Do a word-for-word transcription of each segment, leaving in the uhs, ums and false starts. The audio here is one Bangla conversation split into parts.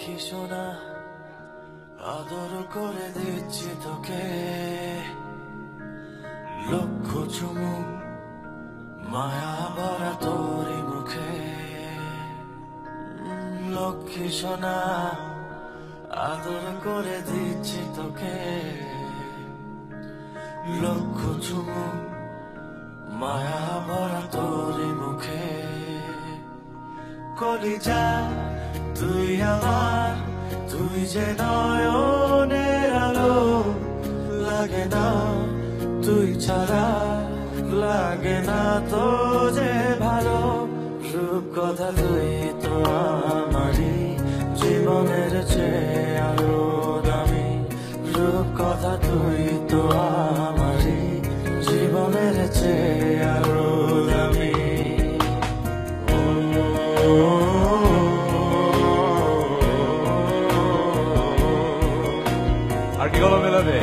লক্ষ্মী সোনা আদর করে দিচ্ছি তোকে, লক্ষ চুমু মায়া ভরা তোরি মুখে। লক্ষ্মী সোনা আদর করে দিচ্ছি তোকে, লক্ষ চুমু মায়া ভরা তোরি মুখে। কলিজা তুই আমার, তুই যে নয়নের আলো, লাগে না তুই ছাড়া, লাগে না তো যে ভালো। রূপ কথা তুই তো আমারই জীবনের চেয়ে আরো দামি, রূপ কথা তুই তো আমারই জীবনের চেয়ে আরো দামি। আর কি গলা মেলাবে?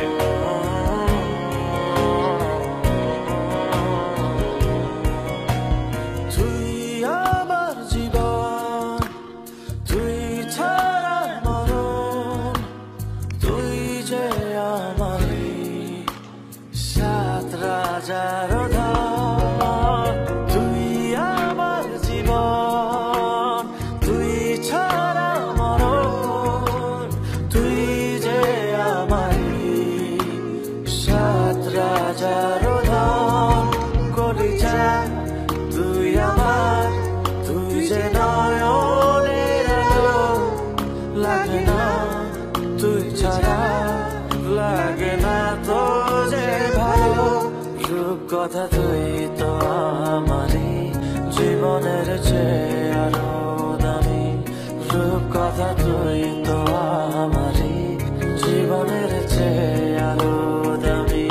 তুই আমার জীবন, তুই ছাড়া মরণ, তুই যে আমারই সাত রাজার ধন। তুই আমার জীবন, তুই ছাড়া মরণ, তুই যে আমারই সাত রাজার ধন। কলিজা তুই আমার, তুই যে নয়নের আলো, লাগে না তুই ছাড়া, লাগে না তো যে ভালো। রূপ কথা তুই তো আমারই জীবনের চেয়ে আরো দামি, রূপ কথা তুই তো আমারই জীবনের চেয়ে আরো দামি।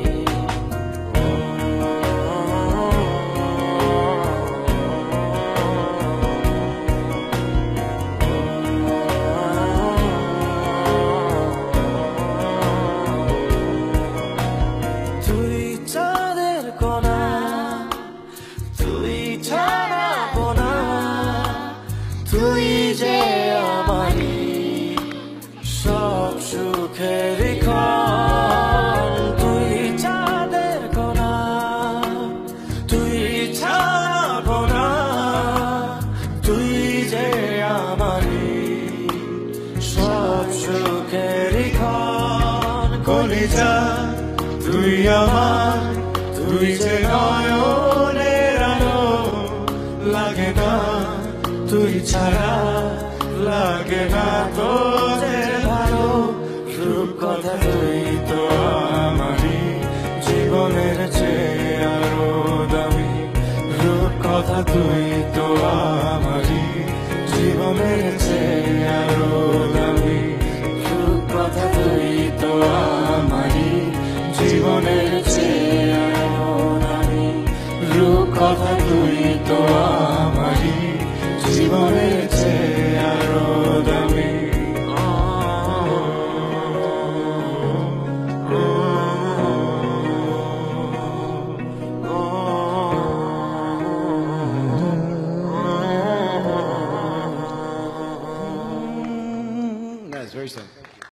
তুই চাঁদের কোনা, তুই ছাড়া কোনা, তুই যে আমারই সব সুখের ক্ষণ। তুই চাঁদের কোনা, তুই ছাড়া কোনা, তুই যে আমারই সব সুখের ক্ষণ। কলিজা তুই আমার, তুই যে নয়নের আলো, লাগে না তুই ছাড়া, লাগে না তো যে ভালো। রূপ কথা তুই তো আমারই জীবনের চেয়ে আরো দামি, রূপ কথা তুই তো আমারই জীবনের চেয়ে আরো দামি, রূপ কথা তুই তো আমারই জীবনের চেয়ে আরো দামি, রূপ কথা তুই তো